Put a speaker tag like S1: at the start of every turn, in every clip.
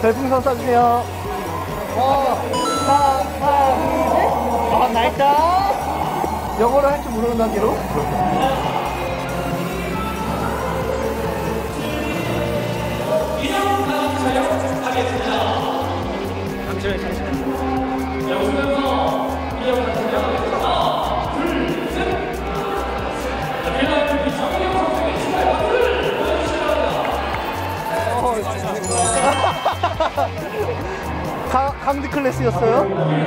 S1: 별풍선 쏴주세요. 나이스. 영어를 할 줄 모르는 단계로. 강드 클래스였어요?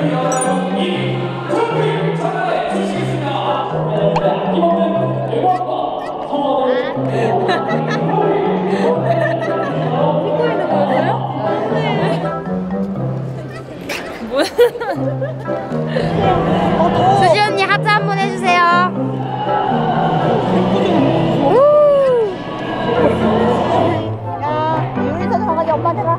S2: 수지 언니 하트 한번 해주세요. 야, 유리 선수 가가지 엄마한테가.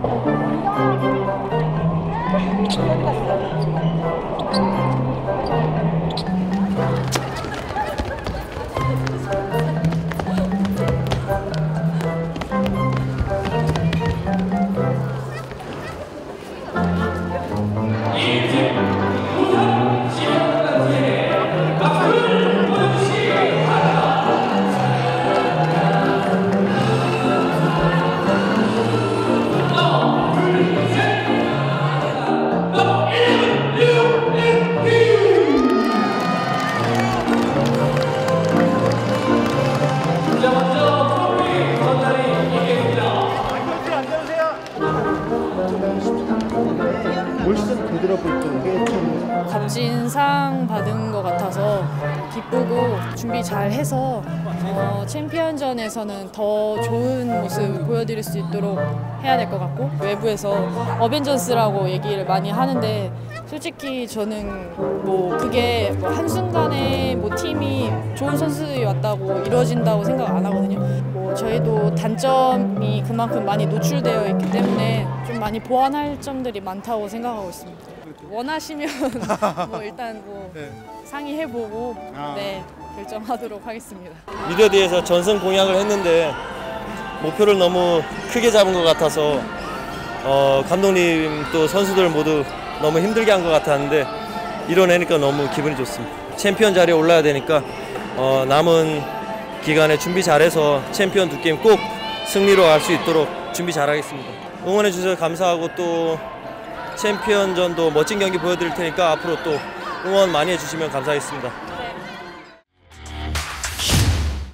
S1: 올 시즌 되돌아볼 때
S3: 값진 상 받은 것 같아서 기쁘고 준비 잘 해서 챔피언전에서는 더 좋은 모습 보여드릴 수 있도록 해야 될 것 같고, 외부에서 어벤져스라고 얘기를 많이 하는데 솔직히 저는 뭐 그게 뭐 한순간에 뭐 팀이 좋은 선수들이 왔다고 이루어진다고 생각 안 하거든요. 뭐 저희도 단점이 그만큼 많이 노출되어 있기 때문에 좀 많이 보완할 점들이 많다고 생각하고 있습니다. 원하시면 뭐 일단 뭐 상의해보고 결정하도록 하겠습니다.
S4: 미디어데이에서 전승 공약을 했는데 목표를 너무 크게 잡은 것 같아서 감독님 또 선수들 모두 너무 힘들게 한 것 같았는데 이뤄내니까 너무 기분이 좋습니다. 챔피언 자리에 올라야 되니까 남은 기간에 준비 잘해서 챔피언 두 게임 꼭 승리로 갈 수 있도록 준비 잘하겠습니다. 응원해 주셔서 감사하고 또 챔피언전도 멋진 경기 보여드릴 테니까 앞으로 또 응원 많이 해주시면 감사하겠습니다.